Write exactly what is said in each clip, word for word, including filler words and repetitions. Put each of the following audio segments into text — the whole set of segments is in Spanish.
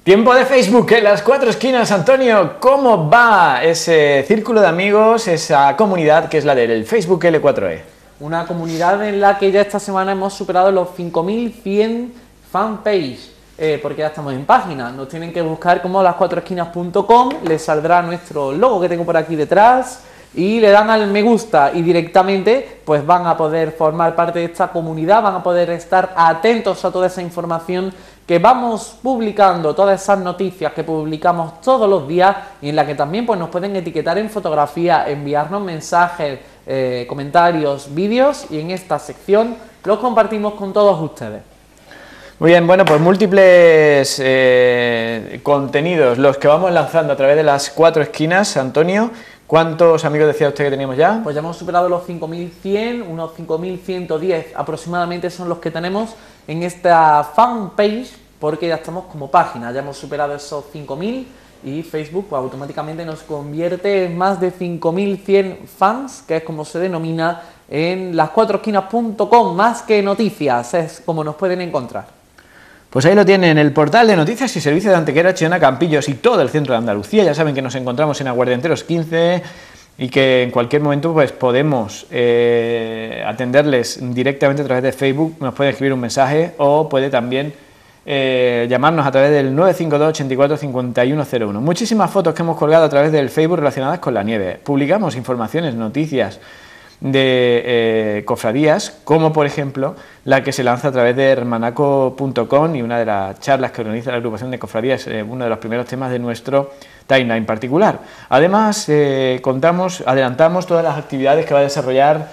Tiempo de Facebook en las cuatro esquinas. Antonio, ¿cómo va ese círculo de amigos, esa comunidad que es la del Facebook L cuatro E? Una comunidad en la que ya esta semana hemos superado los cinco mil cien fanpage, eh, porque ya estamos en página. Nos tienen que buscar como las cuatro esquinas punto com, les saldrá nuestro logo que tengo por aquí detrás y le dan al me gusta y directamente pues van a poder formar parte de esta comunidad, van a poder estar atentos a toda esa información que vamos publicando, todas esas noticias que publicamos todos los días y en la que también pues nos pueden etiquetar en fotografía, enviarnos mensajes, eh, comentarios, vídeos, y en esta sección los compartimos con todos ustedes. Muy bien, bueno, pues múltiples eh, contenidos los que vamos lanzando a través de las cuatro esquinas. Antonio, ¿cuántos amigos decía usted que teníamos ya? Pues ya hemos superado los cinco mil cien, unos cinco mil ciento diez aproximadamente son los que tenemos en esta fanpage, porque ya estamos como página, ya hemos superado esos cinco mil y Facebook pues, automáticamente nos convierte en más de cinco mil cien fans, que es como se denomina en las cuatro esquinas punto com, más que noticias, es como nos pueden encontrar. Pues ahí lo tienen, el portal de noticias y servicios de Antequera, Chiona, Campillos y todo el centro de Andalucía. Ya saben que nos encontramos en Aguardienteros quince y que en cualquier momento pues podemos eh, atenderles directamente a través de Facebook. Nos puede escribir un mensaje o puede también eh, llamarnos a través del nueve cinco dos, ochenta y cuatro, cincuenta y uno cero uno. Muchísimas fotos que hemos colgado a través del Facebook relacionadas con la nieve. Publicamos informaciones, noticias de eh, cofradías, como por ejemplo la que se lanza a través de hermanaco punto com, y una de las charlas que organiza la agrupación de cofradías, eh, uno de los primeros temas de nuestro timeline particular. Además, eh, contamos, adelantamos todas las actividades que va a desarrollar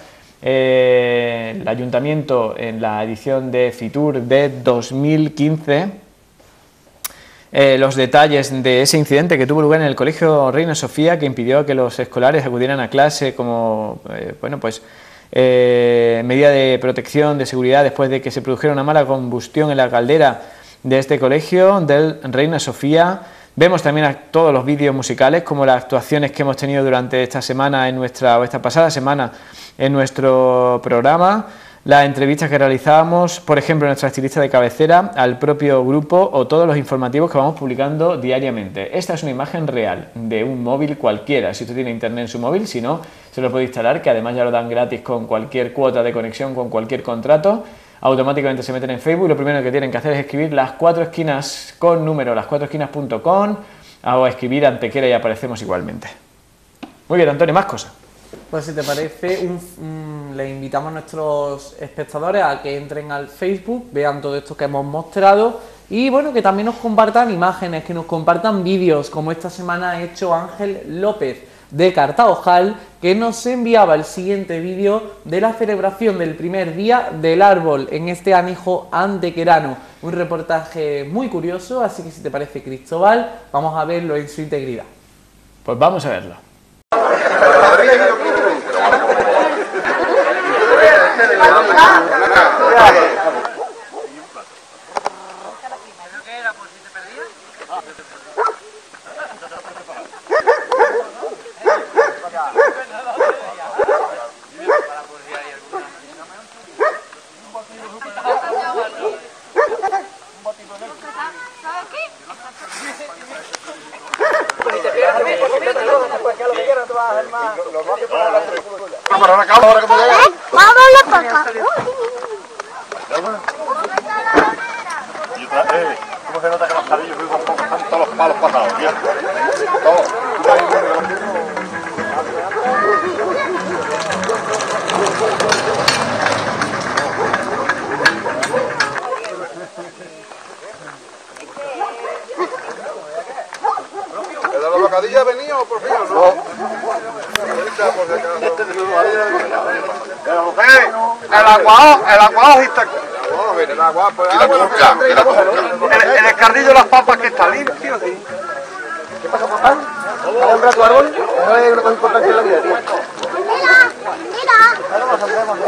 eh, el Ayuntamiento en la edición de Fitur de dos mil quince. Eh, los detalles de ese incidente que tuvo lugar en el Colegio Reina Sofía, que impidió que los escolares acudieran a clase como eh, bueno, pues, eh, medida de protección, de seguridad, después de que se produjera una mala combustión en la caldera de este colegio del Reina Sofía. Vemos también a todos los vídeos musicales, como las actuaciones que hemos tenido durante esta semana, en nuestra, o esta pasada semana, en nuestro programa. Las entrevistas que realizábamos, por ejemplo, nuestra estilista de cabecera, al propio grupo, o todos los informativos que vamos publicando diariamente. Esta es una imagen real de un móvil cualquiera, si usted tiene internet en su móvil, si no, se lo puede instalar, que además ya lo dan gratis con cualquier cuota de conexión, con cualquier contrato. Automáticamente se meten en Facebook y lo primero que tienen que hacer es escribir las cuatro esquinas con número, las cuatro esquinas punto com, o escribir Antequera y aparecemos igualmente. Muy bien, Antonio, más cosas. Pues si te parece, un, um, le invitamos a nuestros espectadores a que entren al Facebook, vean todo esto que hemos mostrado y bueno, que también nos compartan imágenes, que nos compartan vídeos, como esta semana ha hecho Ángel López de Cartaojal, que nos enviaba el siguiente vídeo de la celebración del primer día del árbol en este anejo antequerano. Un reportaje muy curioso, así que si te parece, Cristóbal, vamos a verlo en su integridad. Pues vamos a verlo. ¿Cómo se nota que los cabellos están todos los palos pasados? ¿El de la bocadilla ha venido por fin o no? El agua, el agua está aquí. El agua, pues agua. El escardillo de las papas que está limpio, sí. ¿Qué pasa, papá? ¿Vas a comprar tu árbol? No hay una cosa importante en la vida, tío. Mira, mira.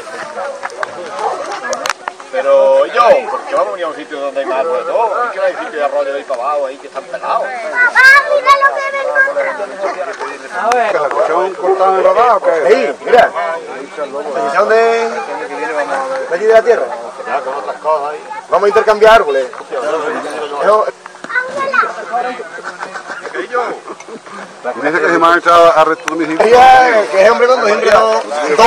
Pero yo, porque vamos a venir a un sitio donde hay más árbol de todo. Es que no hay sitio de arroyo de ahí para abajo, ahí que están pelados. Papá, mira lo que me encontrado. A ver. ¿La cuestión cortada en rodada o qué? Ahí, mira. ¿Decisión de... de allí de la tierra? Ya, con otras cosas ahí. Vamos a intercambiar árboles. Eso- Dice que se me ha echado arresto domiciliario. Que es hombre con dos, hombre dos.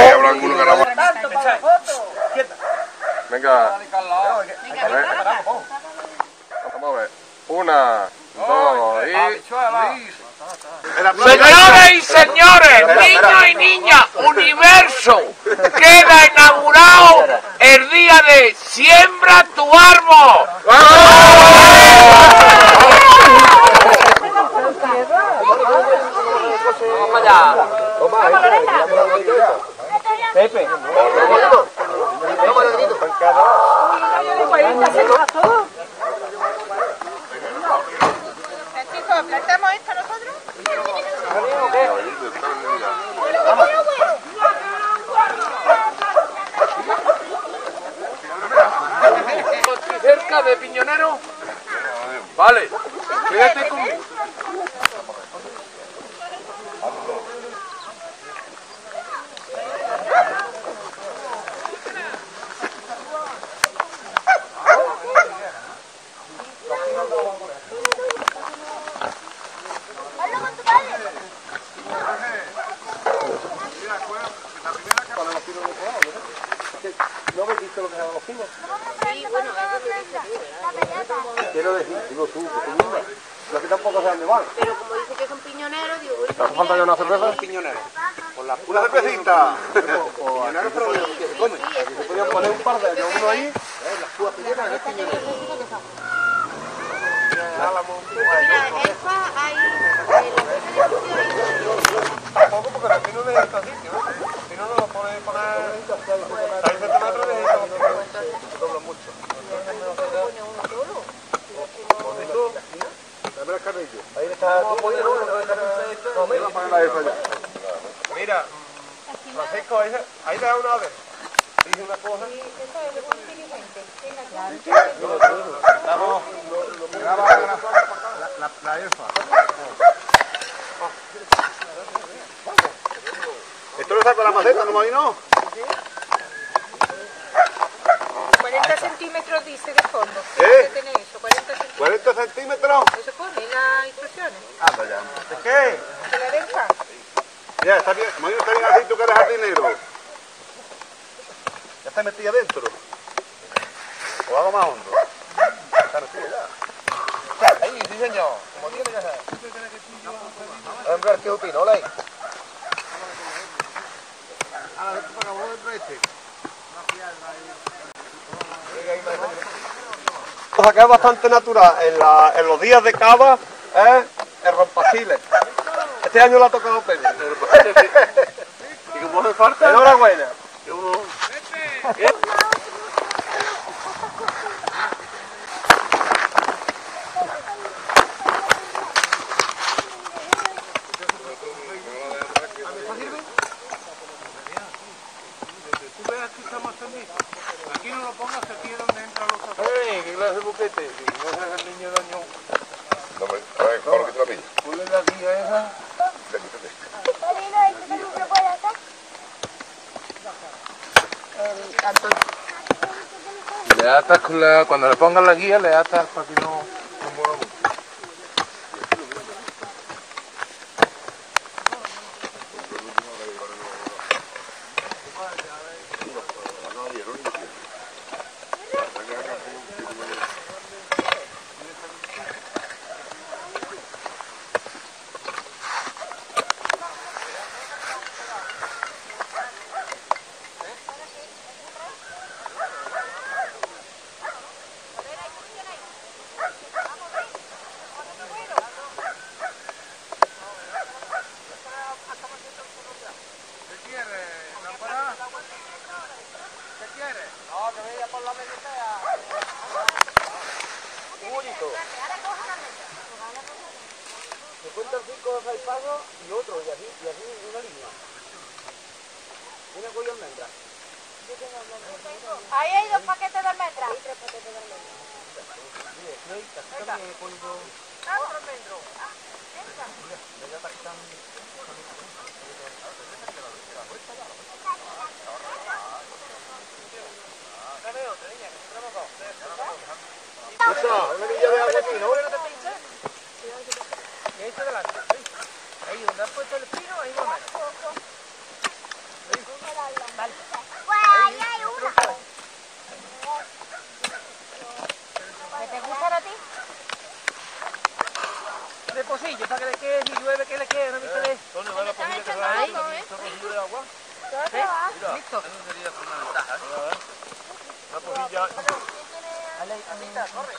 Venga. A ver. Vamos a ver. Una, dos y... Señoras y señores, niños y niñas, Universo queda inaugurado el día de Siembra tu árbol. Vamos allá. Pepe. Chicos, ¿plantamos esto nosotros? Cerca de Piñonero. Vale, quédate conmigo. Habla con tu padre. ¿No habéis visto lo que eran los pinos? Sí, bueno, la pelota. Quiero decir, digo tú, que tú misma. Los que tampoco saben de mal. Pero como dice que son piñoneros, digo, ¿Te hace falta ya una cerveza? Piñonero. Una cervecita. Piñonero, pero que se come. Aquí se podían poner un par de años uno ahí. Las púas piñoneras, que es piñonero. mira, esta hay Tampoco porque los pinos necesitan sitio. Si no, no los puedes poner a seis centímetros necesitan. Se doblan mucho. Dame las carrillas. Ahí está. No, mira, ponerla esa ya. Mira, Francisco, ahí, ahí te da una vez. Dije una cosa. Estamos. Graba la, la elfa. Esto lo saco la maceta, ¿no me no? cuarenta centímetros dice de fondo. ¿Eh? ¿Qué tiene eso? cuarenta centímetros. cuarenta centímetros. ¿No se pone en las instrucciones? Anda ya. ¿Es qué? ¿Se la deja? Ya, está bien. Mañana está bien así, tú que eres jardinero. Ya está metida dentro. O hago más hondo. Está metida ya. Ahí, sí señor. Como tiene que ser. Hombre, el tío Pino, ¿le? Ahora, esto para vos dentro este. Cosa que es bastante natural en, la, en los días de cava es el rompaciles. Este año lo ha tocado Pepe. ¿Y cómo hace falta? Enhorabuena. Aquí no lo pongas, aquí es donde entran los zapatos. ¡Ey! ¿Qué clase de buquete? No es el niño daño. No, hombre, a ver, ¿cómo que te la pillas? Ponle la guía esa. Le atas con la, cuando le pongan la guía, le atas para que no, no mueva mucho. Se cuentan cinco seis pasos y otro, y así, y así una línea. Una cuello almendra. Ahí hay dos paquetes de almendras. Ah, otro almendro. Eso, una línea de agua aquí, ¿no? ¿Y ahí está delante? Ahí. Ahí donde has puesto el espino, ahí lo metes. Vale. Pues ahí hay una. ¿Qué te gusta a ti? De pocillo, para que le quede, si llueve, que le quede, no me quede. ¿Dónde va la pojilla que se va ahí? ¿Un pocillo de agua? ¿Sí? Listo. Eso sería una ventaja, ¿eh? La pojilla... Anita, corre.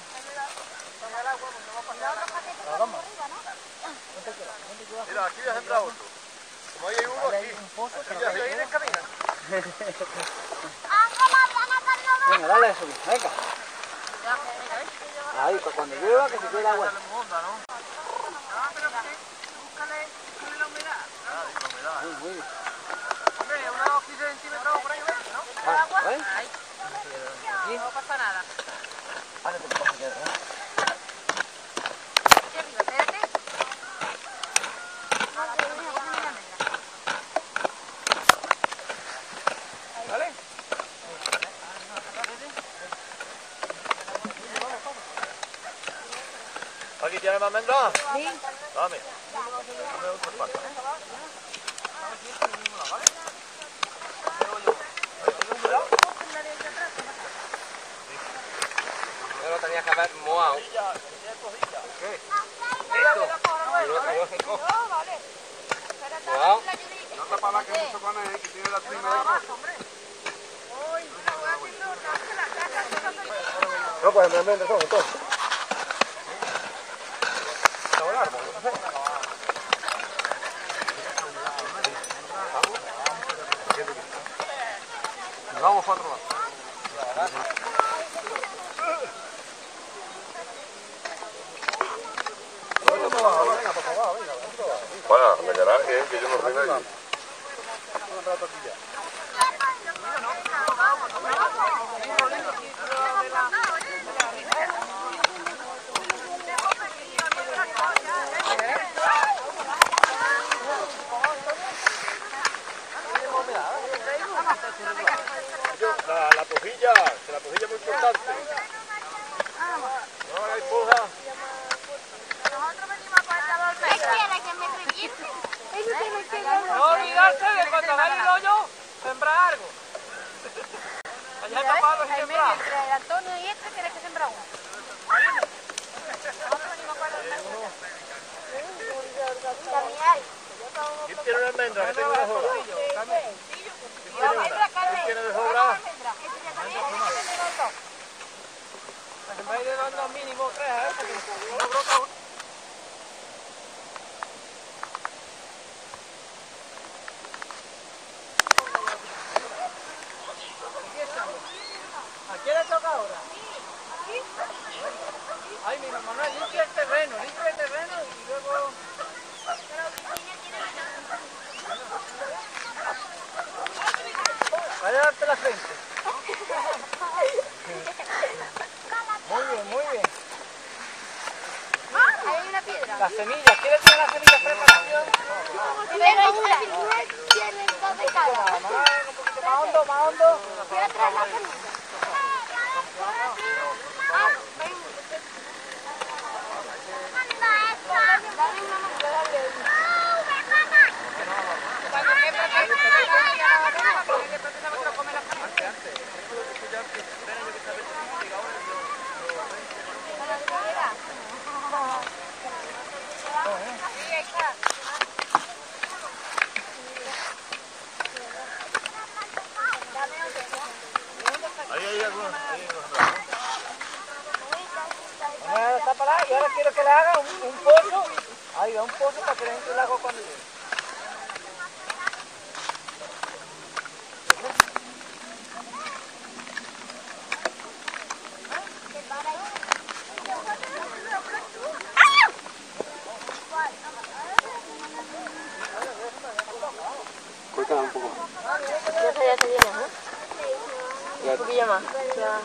Mira, aquí ya se entra otro. Como ahí hay uno aquí. Aquí ya Ahí en camino. Venga, dale eso, venga. Ahí, para cuando llueva, que se quede agua. Ah, pero búscale la humedad. Muy, muy bien. Hombre, unos quince centímetros por ahí, ¿no? Agua, ¿eh? Ahí. No pasa nada. Ahora te coges ya, ¿eh? ¿Vale? ¿Aquí tienes más almendra? Sí. Dame. Dame otro paso. Yo lo tenía que haber mojado. ¿Qué? Esto. Yo lo seco. Cuidado. No te para que se pone que tiene la primera. No, pues me almendras son todos. Vamos para otro lado. Bueno, me quedará bien, que yo no río allí. La, la pojilla, que la pojilla es muy importante. No hagáis poja. ¿Qué quiere que me rellene? Eso tiene que ver. No olvidarse de cuando hagáis el hoyo, sembrar algo. Allá tapados y sembrar. Entre Antonio y este tienes que sembrar uno. También hay. ¿Quién tiene una almendra? Que tengo una sola. ¿Quién tiene de sobra? En vez de darnos mínimo tres, ¿eh? Porque no brota uno. ¿A quién le toca ahora? Ay, mi mamá, limpia el terreno, limpia el terreno y luego... Vaya a darte la frente. Muy bien, muy bien. Hay una piedra. Las semillas, ¿quieres tener las semillas preparadas? Pero hay una tiene dos de cada. Un poquito más hondo, más hondo. Quiero traer la semilla. Ah, ven. Dale una mano. Cuando quede Ahí hay algunos. Ahora está para allá y ahora quiero que le haga un, un pozo. Ahí va, un pozo para que le entre el agua cuando llegue. Cuéntame un poco más. Ya se, ya se viene, ¿eh? Un poquillo más. Ya.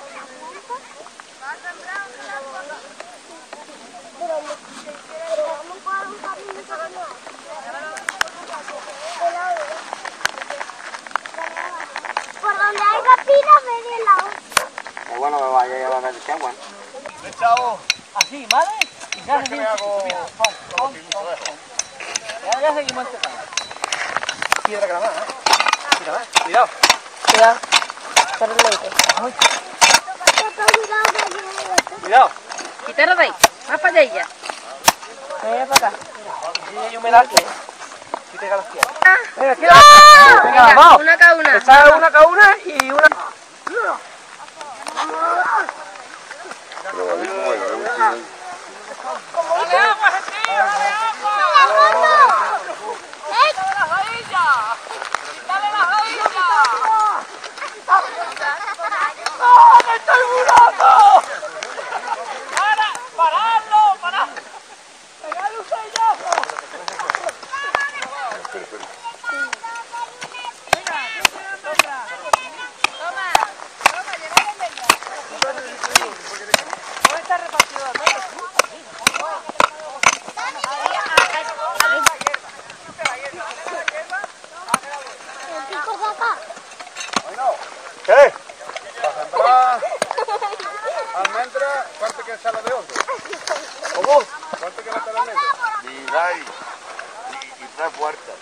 Por donde hay gapinas, ven el lado. Pero bueno, me vaya a llevar a meter agua. Le he echado... Así, ¿vale? Y ya Es que me hago... Pon, pon, pon. Ya, ya seguimos enterrando. Piedra que la más, ¿eh? Mira, ¿eh? Cuidado. Cuidado. Corre el leite. Cuidado. Quítalo de ahí. Más para allá. Venga para acá. Sí, hay humedad aquí. Y pega las piedras. Venga, aquí. ¡No! Venga, vamos. Una cada una. Esa es una cada una y una... ¿Qué? Para sembrar almendras, ¿cuánto que sale de otro? ¿Cómo? ¿Cuánto que mete la almendra? Y da y, y, y tres puertas.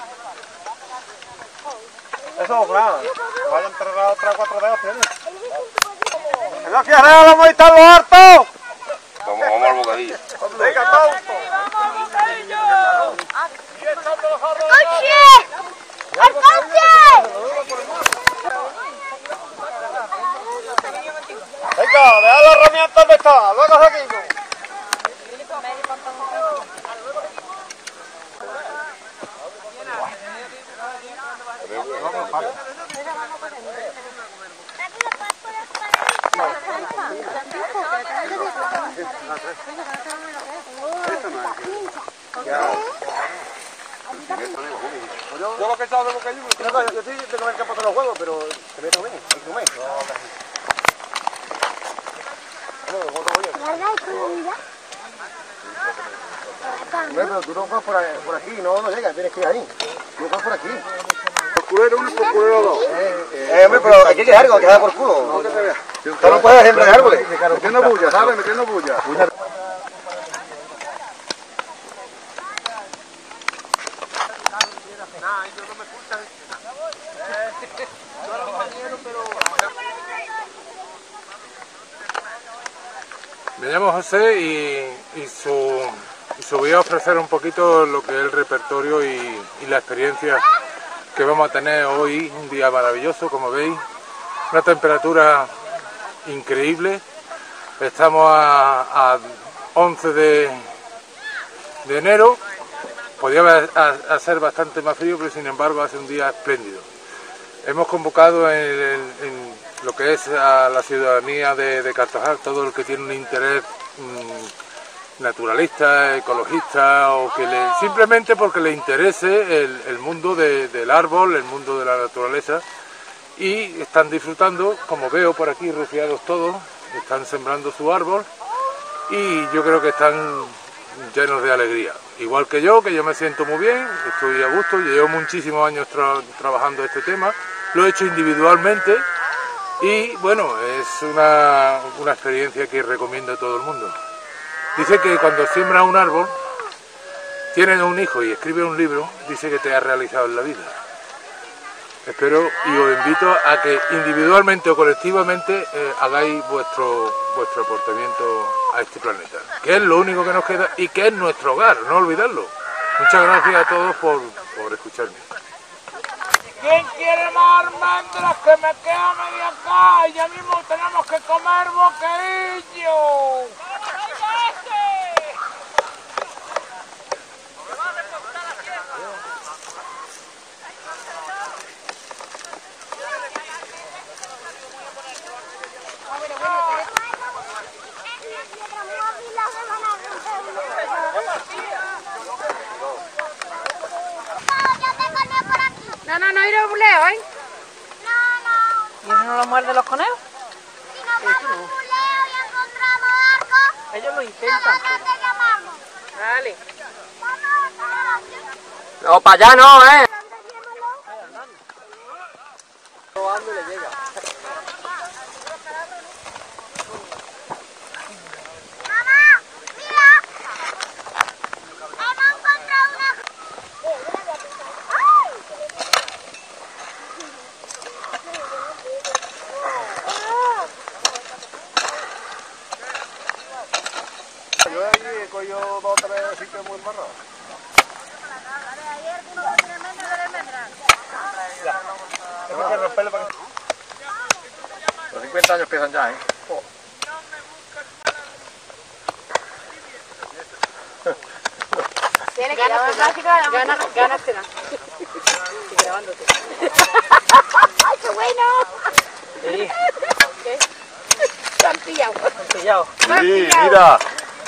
Eso, claro. Vaya a enterrar otra cuatro dedos, ¿tienes? ¡Venga, aquí arriba vamos a estar los hartos! Vamos, vamos al bocadillo. ¡Venga, todos! Venga, deja las herramientas donde está, luego seguimos. Yo lo que he echado de bocadillo, yo estoy de comer campo de los huevos, pero se me comen, hay que comer. Pero tú no vas por, por aquí, no, no llegas, tienes que ir ahí. Tú vas por aquí. Por culero uno y por culero dos. Eh, eh, hombre, pero aquí hay que algo, que da por culo. No, que se vea. Tú no puedes sembrar árboles. Metiendo bulla, ¿sabes? Metiendo bulla. Me llamo José y, y, su, y su voy a ofrecer un poquito lo que es el repertorio y, y la experiencia que vamos a tener hoy, un día maravilloso, como veis, una temperatura increíble, estamos a, a once de, de enero, podía hacer bastante más frío, pero sin embargo hace un día espléndido. Hemos convocado en, en, en lo que es a la ciudadanía de, de Cartagena, todo el que tiene un interés mmm, naturalista, ecologista, o que le, simplemente porque le interese el, el mundo de, del árbol, el mundo de la naturaleza, y están disfrutando, como veo por aquí, rufiados todos, están sembrando su árbol, y yo creo que están llenos de alegría. Igual que yo, que yo me siento muy bien, estoy a gusto, llevo muchísimos años tra trabajando este tema, lo he hecho individualmente y bueno, es una, una experiencia que recomiendo a todo el mundo. Dice que cuando siembras un árbol, tienes un hijo y escribes un libro, dice que te has realizado en la vida. Espero y os invito a que individualmente o colectivamente eh, hagáis vuestro, vuestro aportamiento a este planeta, que es lo único que nos queda y que es nuestro hogar, no olvidarlo. Muchas gracias a todos por, por escucharme. ¿Quién quiere más almendras? Que me queda media acá y ya mismo tenemos que comer bocadillo. No, no, no ir a buleo, ¿eh? ¿Y eso no lo muerden los conejos? Si nos vamos a un buleo y encontramos algo, Ellos lo intentan. nosotros te llamamos. Vale. No, para allá no, ¿eh? Mamá, mira. Hemos encontrado una... cogido dos o tres sitios muy embarrados. Ayer uno tiene almendras de almendras. Tengo que romperlo para que... Los cincuenta años empiezan ya, ¿eh? Oh. Tiene que llevar plástica, ganas, ganas te dan. Y grabándote. ¡Ay, qué bueno! Sí. ¿Qué? Te han pillado. Han pillado. Sí, mira.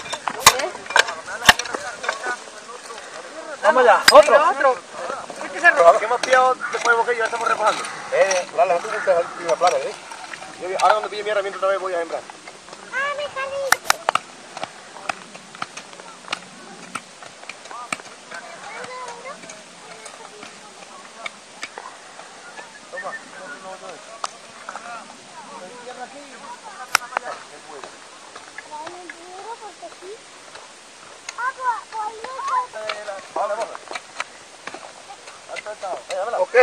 Vamos allá, otro. Venga, otro. Este se roba. ¿Qué hemos pillado después de boquillo? Ya estamos repojando. Eh, dale, tú buscas el primer plano, ¿eh? Yo, ahora cuando pille mi herramienta otra vez voy a sembrar. ¡Ah, me salí! Ok.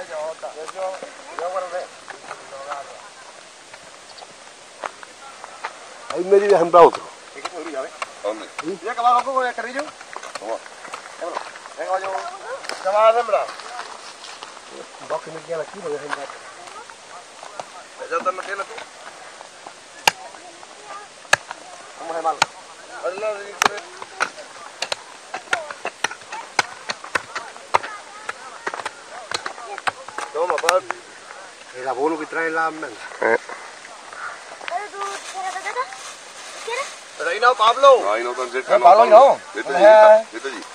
Ahí me voy a sembrar otro. ¿Dónde? ¿Ya acabado loco con el carrillo? ¿Cómo? Venga, yo. ¿Ya vas a sembrar? Dos que me quedan aquí, lo voy a sembrar. ¿Ya están metiendo tú? ¿Cómo es malo? Toma, Pablo. El abono que trae las almendras. Eh. ¿Quieres? Pero ahí no, Pablo. No, ahí no tan cerca. No, Pablo, no. Vete allí, vete allí.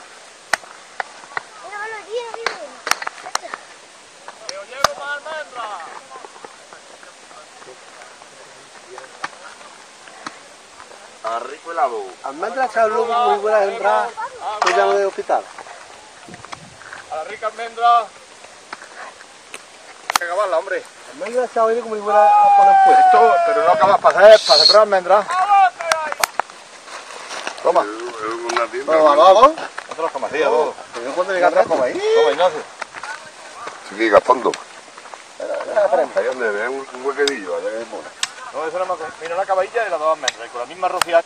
Arriba el lado. Almendras que hablo muy buenas hembras, que llamo de hospital. A la rica almendra. Hay que acabarla, hombre. Almendras que hablo muy buenas a poner puesto. Esto, pero no acabas para hacer, para sembrar almendras. Toma. Bueno, vamos, vamos. No te los comas, tío, todos. Pero cuando llegas atrás, como ahí. Toma, Ignacio. Sigue gastando. Ahí Ahí donde ve un, un huequedillo, allá que se pone. No, eso nada más. Mira la caballita y las dos almendras. Y con la misma rociada.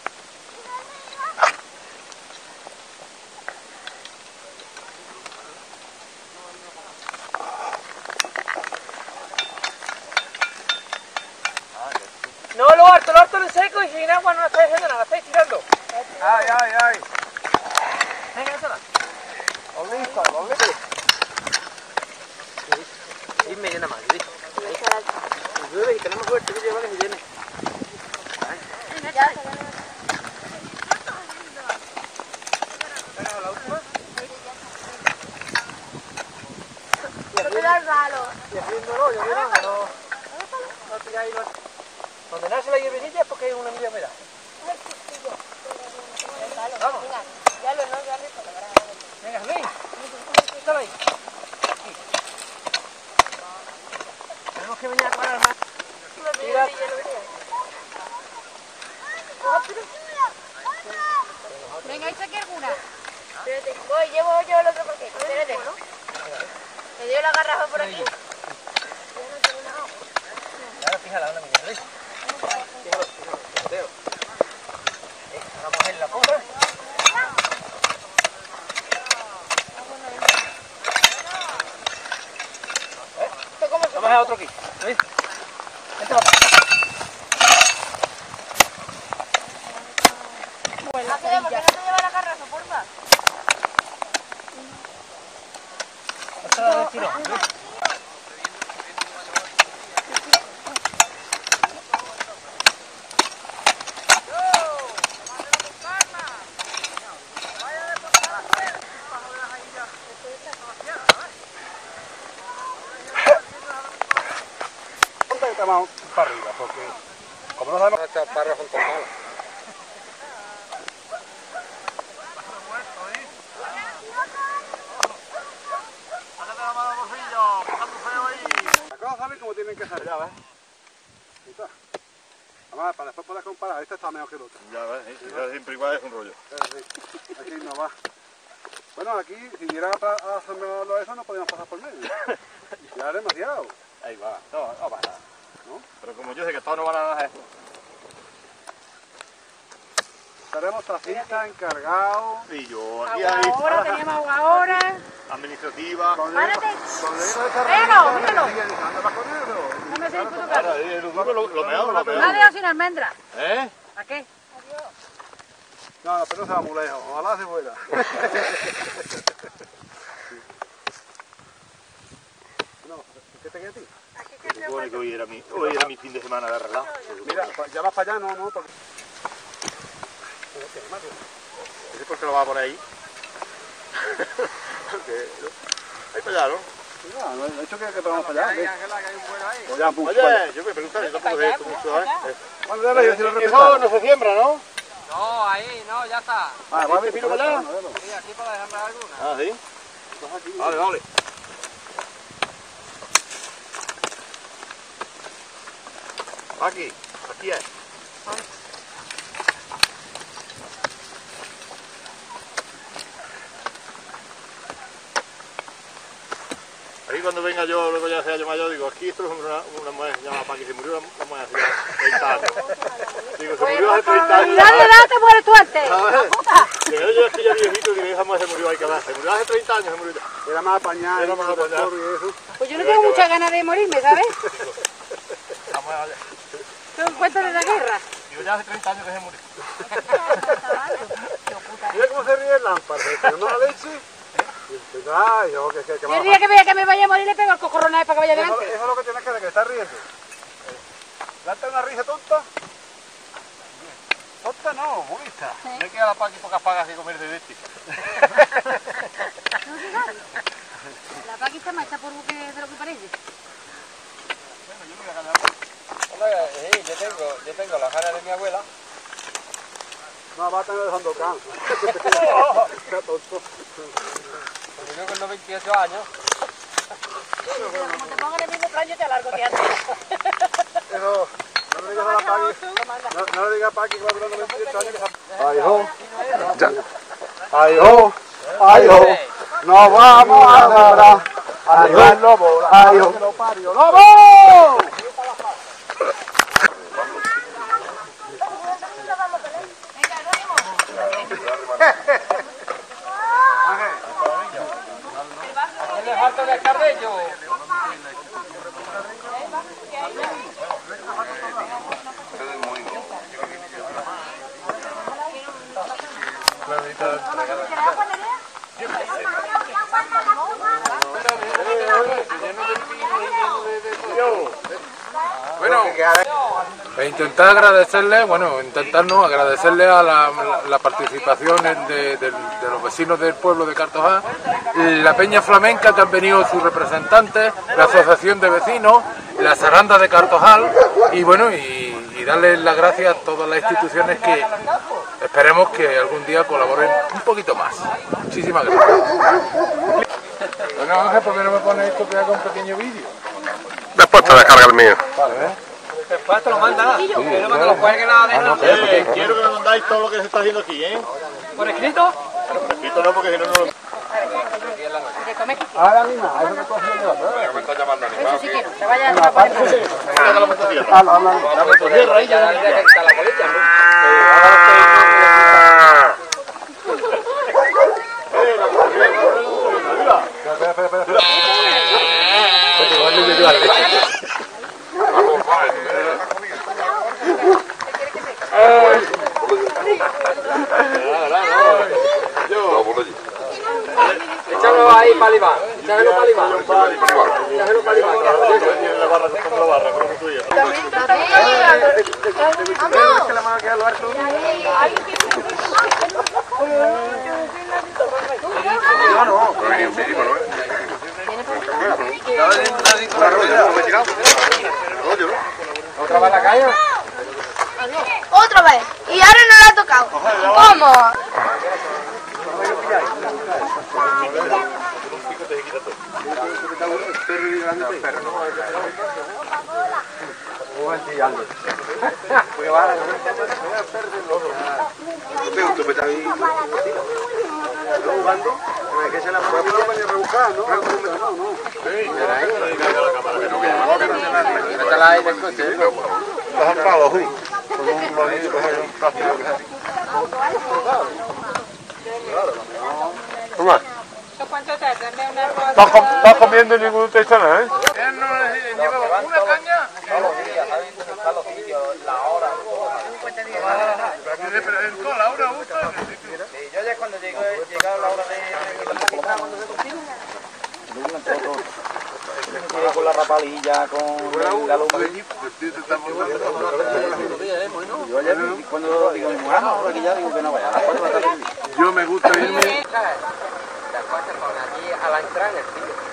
No, lo harto, lo harto en seco y sin agua no la estáis haciendo nada, estáis tirando. Ay, ay, ay. Venga, esa. Lo listo, lo listo. Y me llena más, ¿viste? Ahí. Llueve y tenemos suerte que lleva que se llene. Ya. Venga, la última. No me da el palo. Y haciendo no, yo no, no. No tiráis, no. Donde nace la hierbecilla es porque hay una media humedad. Vamos. Venga, ya lo no, ya lo Venga, ven. Échalo ahí. Aquí. Tenemos que venir a cuadrar más. Tira. Venga, echa aquí alguna. Espérate, voy, llevo yo el otro paquete. Espérate. Te dio la garrafa por aquí. Ahora fíjala, una mía, ¿veis? Fíjalo, fíjalo, fíjalo. Vamos en la porra. Vamos a otro aquí, ¿veis? Este vamos. ¿A qué demos? Que no te lleva la garrafa, porfa. Esta la retiro, ¿veis? Vamos para arriba, porque como no sabemos echar parras con todo mal. Las cosas saben como tienen que ser, ya ves. Además, para después poder comparar, este está mejor que el otro. Ya ves, si es siempre igual es un rollo. Aquí no va. Bueno, aquí, si vieran a hacerlo eso, no podíamos pasar por medio. Ya es demasiado. Ahí va. No, no pasa nada. ¿No? Pero como yo sé que todos no van a hacer. Estaremos taxistas, encargados. Y yo aquí Agua ahí. ahora, teníamos agua ahora. Administrativa. Párate. Cuando Véalo, míralo. anda más con él, No me sé Ahora, disputar. eh, lo, lo, lo mejor, lo Me ha mejor. dejado sin almendra. ¿Eh? ¿A qué? No, no, pero no se va muy lejos. Ojalá se fuera. No, ¿qué te queda a ti? Supone que hoy era mi, hoy era mi fin de semana de relajo. Mira, pa- ya vas para allá, no, no. Porque... ¿Ese por qué lo va por ahí? Ahí para allá, ¿no? No, no he dicho que, que vamos para allá. ¿Qué? Pues ya, pum, vale. Oye, yo me pregunto, yo tampoco sé esto mucho, ¿sabes? Bueno, dale, yo sí lo Eso repito. no se siembra, ¿no? No, ahí, no, ya está. Ah, vale, ¿Este filo para allá? Sí, aquí para dejar alguna. Ah, ¿sí? Vale, vale. Aquí, aquí es. Ahí cuando venga yo, luego ya sea yo mayor, digo, aquí esto es una, una mujer llamada Paqui, se murió una mujer hace treinta años. Digo, se murió hace treinta años. Dale, dale, te mueres tú antes. ¿Sabes? Digo, yo es que ya viejito, digo, esa mujer se murió, hay que hablar. Se murió hace treinta años, se murió. Era más apañado, Era más apañado. y eso. Pues yo no tengo muchas ganas de morirme, ¿sabes? Vamos a ver. Tengo cuenta de la guerra. Digo, ya hace treinta años que se murió. Mira cómo se ríe el lámpara, se tomó la leche. Ay, yo, que, que, que Y el día que vea que me vaya a morir le pego el cocorronaje para que vaya Eso, adelante. eso es lo que tienes que hacer, que estás riendo. Date una risa tonta. Tonta no, bonita. Me queda la Paqui pocas pagas que comer de este. La Paqui está más hecha por buque de lo que parece. Sí, yo tengo, yo tengo las ganas de mi abuela. No, va a tener dejando can. Qué tonto. Porque yo con los veintiocho años. Como te pongan el mismo plan, yo te alargo que antes. Eso, no le digas a la Paqui, no, no le digas a Paqui que va a durar veintiocho años. Ay, hijo. Ay, hijo. Ay, hijo. Nos vamos a adorar. Ay, hijo. Lobo. Ay, hijo. ¡Lobo! ¿Qué le falta de cabello? Bueno, e intentar agradecerle, bueno, intentar no, agradecerle a la, la participación en de, de, de los vecinos del pueblo de Cartojal, la Peña Flamenca que han venido sus representantes, la Asociación de Vecinos, la Saranda de Cartojal y bueno, y, y darles las gracias a todas las instituciones que esperemos que algún día colaboren un poquito más. Muchísimas gracias. Bueno, Ángel, ¿por qué no me pones esto que haga un pequeño vídeo? Después te descarga el mío. Vale, ¿eh? Después te lo manda. Quiero que lo cuelguen a la de Eh, quiero que me mandáis todo lo que se está haciendo aquí, ¿eh? ¿Por escrito? Pero por escrito no, porque si no, no lo... De comer que Ahora mismo, eso que tú haciendo. Me está llamando eso sí quiero. Se vaya a poner. animado. La motosierra. Ah, no, no, no. La motosierra ahí ya. Ya que está la bolilla. Espera, espera, espera, espera. Échalo ahí para Iván. Échalo para Iván. Échalo para Iván. La barra, con la barra, con la tuya. Que le van a quedar los arcos. No, no. ¿Otra vez la caña? Otra vez. Y ahora no la ha tocado. ¿Cómo? Que se la puede poner a rebuscar, ¿no? No, no. Métela ahí del coche. Los han pagado, sí. Con un Toma. ¿Cuánto te hace? Una ¿Estás, com estás comiendo y ninguno te echa nada, eh? Él no le lleva una caña. Todos los días, ¿sabes? Buscar los sitios, la hora, todo. Pero en toda la hora gusta. Yo ya cuando llegó, llegaba la hora de la visita, cuando se cocina, con la rapalilla, con la luz. Yo ayer cuando digo, bueno, ahora que ya digo que no vaya, a las cuatro de la tarde. Yo me gusta irme. Las cosas por aquí a la entrada en el sitio.